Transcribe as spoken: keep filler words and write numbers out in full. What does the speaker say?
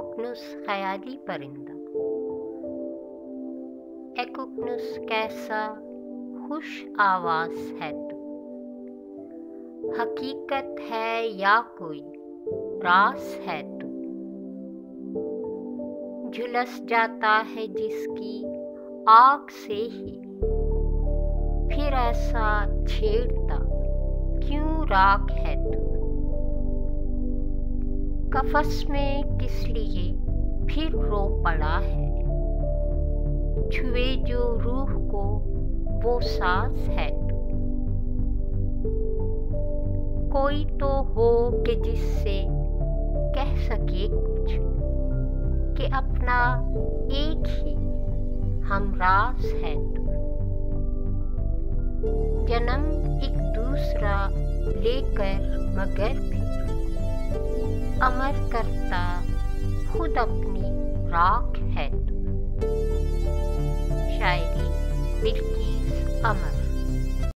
कुकनुस ख्याली परिंदा। ए कुकनुस कैसा खुश आवाज है तू, हकीकत है या कोई रास है तू। झुलस जाता है जिसकी आग से ही, फिर ऐसा छेड़ता क्यों राख है तू। कफस में किस लिए फिर रो पड़ा है, छुए जो रूह को वो सास है तू। कोई तो हो कि जिससे कह सके कुछ, कि अपना एक ही हमराज है तू। जन्म एक दूसरा लेकर मगर फिर अमर करता खुद अपनी राख है तू। शायरी बिल्किस अमर।